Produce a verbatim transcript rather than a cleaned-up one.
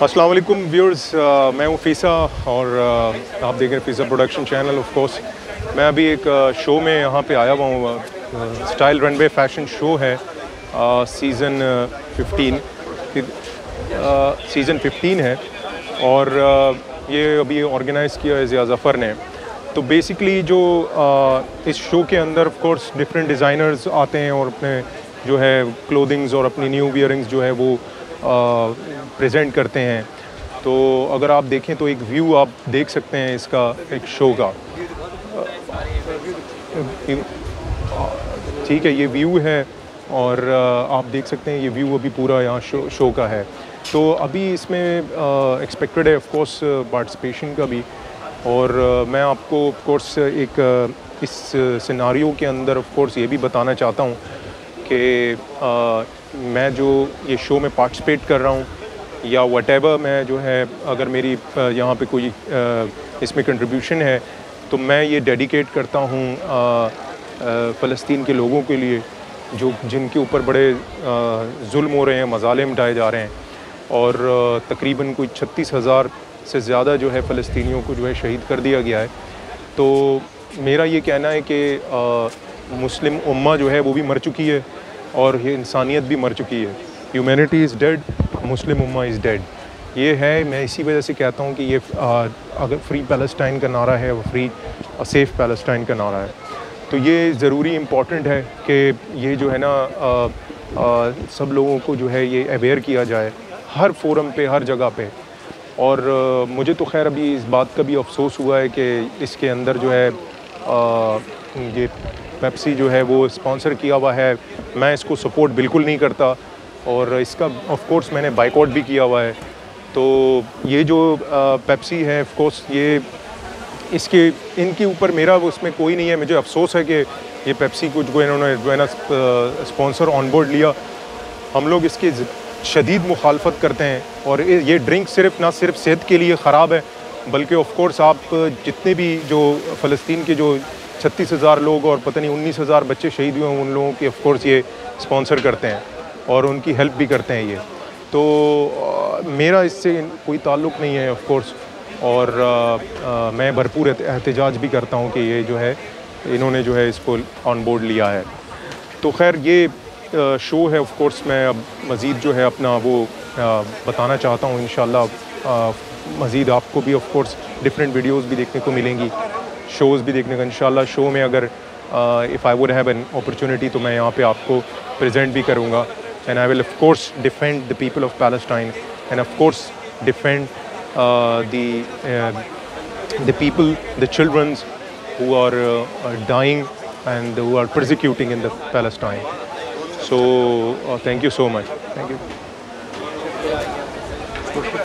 अस्सलाम वालेकुम व्यूअर्स, मैं हूँ फ़ीसा और uh, आप देख रहे हैं फ़ीसा प्रोडक्शन चैनल। ऑफ कोर्स मैं अभी एक शो uh, में यहाँ पे आया हुआ हूँ। स्टाइल रनवे फैशन शो है, सीज़न फिफ्टीन सीज़न फिफ्टीन है और uh, ये अभी ऑर्गेनाइज़ किया है ज़िया ज़फ़र ने। तो बेसिकली जो uh, इस शो के अंदर ऑफ कोर्स डिफरेंट डिज़ाइनर्स आते हैं और अपने जो है क्लोथिंग्स और अपनी न्यू वियरिंग्स जो है वो प्रेजेंट uh, करते हैं। तो अगर आप देखें तो एक व्यू आप देख सकते हैं इसका, एक शो का। ठीक है, ये व्यू है और uh, आप देख सकते हैं ये व्यू अभी पूरा यहाँ शो शो का है। तो अभी इसमें एक्सपेक्टेड uh, है ऑफ कोर्स पार्टिसिपेशन का भी। और uh, मैं आपको ऑफ कोर्स एक uh, इस सिनारियो के अंदर ऑफ कोर्स ये भी बताना चाहता हूँ कि uh, मैं जो ये शो में पार्टिसिपेट कर रहा हूँ या व्हाटएवर, मैं जो है अगर मेरी यहाँ पे कोई इसमें कंट्रीब्यूशन है तो मैं ये डेडिकेट करता हूँ फ़लस्तीन के लोगों के लिए जो जिनके ऊपर बड़े जुल्म हो रहे हैं, मज़ालिम मिटाए जा रहे हैं। और तकरीबन कोई छत्तीस हज़ार से ज़्यादा जो है फ़लस्तीनियों को जो है शहीद कर दिया गया है। तो मेरा ये कहना है कि मुस्लिम उम्मा जो है वो भी मर चुकी है और ये इंसानियत भी मर चुकी है। ह्यूमैनिटी इज़ डेड, मुस्लिम उम्मा इज़ डेड। ये है, मैं इसी वजह से कहता हूँ कि ये आ, अगर फ्री पैलेस्टाइन का नारा है, वो फ्री सेफ़ पैलेस्टाइन का नारा है। तो ये ज़रूरी इम्पॉर्टेंट है कि ये जो है ना आ, आ, सब लोगों को जो है ये अवेयर किया जाए हर फोरम पे, हर जगह पे। और आ, मुझे तो खैर अभी इस बात का भी अफसोस हुआ है कि इसके अंदर जो है आ, ये पेप्सी जो है वो स्पॉन्सर किया हुआ है। मैं इसको सपोर्ट बिल्कुल नहीं करता और इसका ऑफ कोर्स मैंने बाइकआउट भी किया हुआ है। तो ये जो पेप्सी है ऑफ कोर्स ये इसके इनके ऊपर मेरा उसमें कोई नहीं है। मुझे अफसोस है कि ये पेप्सी को जो इन्होंने जो है ना स्पॉन्सर ऑन बोर्ड लिया। हम लोग इसकी शदीद मुखालफत करते हैं और ये ड्रिंक सिर्फ ना सिर्फ सेहत के लिए ख़राब है बल्कि ऑफ कोर्स आप जितने भी जो फ़लस्तीन के जो छत्तीस हज़ार लोग और पता नहीं उन्नीस हज़ार बच्चे शहीद हुए हैं उन लोगों की ऑफ कोर्स ये स्पॉन्सर करते हैं और उनकी हेल्प भी करते हैं ये। तो आ, मेरा इससे कोई ताल्लुक़ नहीं है ऑफ कोर्स। और आ, आ, मैं भरपूर एहतजाज भी करता हूँ कि ये जो है इन्होंने जो है इसको ऑन बोर्ड लिया है। तो खैर ये आ, शो है ऑफ कोर्स मैं अब मज़ीद जो है अपना वो आ, बताना चाहता हूँ। इंशाल्लाह मज़ीद आपको भी ऑफ कोर्स डिफरेंट वीडियोज़ भी देखने को मिलेंगी, शोज़ भी देखने को इंशाल्लाह। शो में अगर if I would have an opportunity तो मैं यहाँ पे आपको प्रेजेंट भी करूँगा। And I will of course defend the people of Palestine and of course defend the the people, the childrens who are uh, dying and who are persecuting in the Palestine. So uh, thank you so much. Thank you.